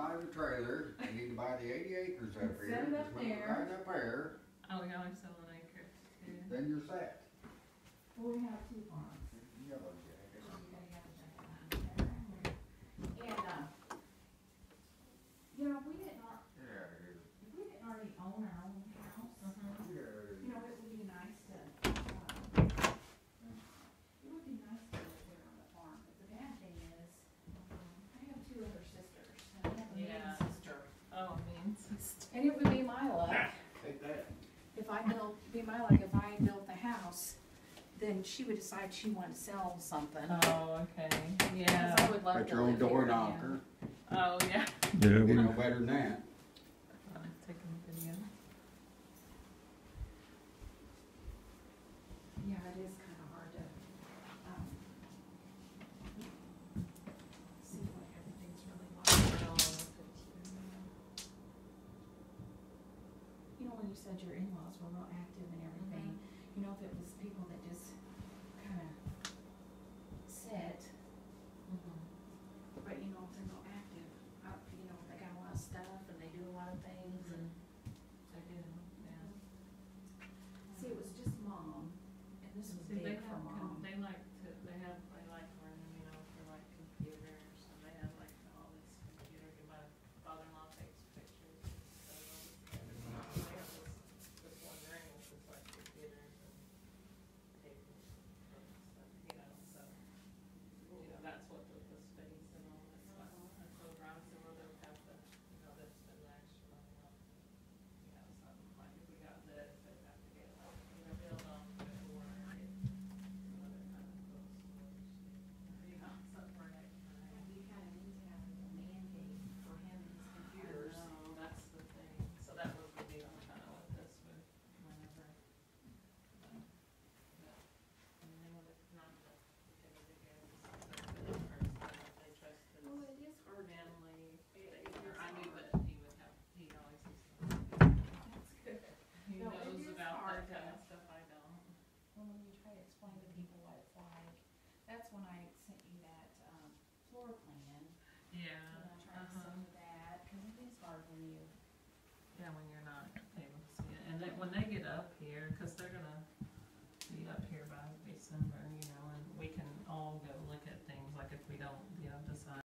buy the trailer, you need to buy the 80 acres up here. Set it up just move it there. right up there, Oh, y'all are selling acres too. then you're set. Well, we have 2 farms. Yellow jacket. So you gotta check it out. And, you know, if we didn't, Yeah, it is. if we didn't already own our own house, Yeah, it you know, is. it would be nice to, it would be nice to live here on the farm, but the bad thing is, I have 2 other sisters, and I have a main Yeah. sister. Oh, mean sister. And it would be my luck, Take that. if I built, if I built the house, then she would decide she wanted to sell something. Oh, okay, 'Cause yeah. I would love Got to your own live door here, yeah. knocker. Oh, yeah. Yeah, You we, know better than that. I'm taking a video. Yeah, it is kinda hard to, see what everything's really like. You know, when you said your in-laws were real active and everything, you know, if it was people that just kinda sit, but you know, if they're real active, you know, they got a lot of stuff and they do a lot of things and. I do, yeah. See, it was just mom, and this was See, big for mom. they like learning, you know, for like computers, and they have like all this computer, my father-in-law takes pictures and stuff. They have this one room with just like computers and papers and stuff, you know, so, you know, that's what the space and all that stuff. And so Robinson will have to, you know, that's been extra, you know, something like if we got this, they'd have to get like, you know, build on it or get some other kind of close source, you know, something for an extra. We kinda need to have a man cave for him and his computers. I know, that's the thing, so that would be deal kind of with this with whenever. I mean, they would not to get a big area, they trusted Well, it is hard. family. It is I knew hard. that he would have, he always used to. That's good. He No, it knows is about hard that kind to- of stuff I don't. Well, when you try to explain to people what it's like, that's when I sent you that, floor plan. Yeah, And I tried to send you that, cause it is hard when you, yeah, when you're not able to see it, and then when they get up here, cause they're gonna,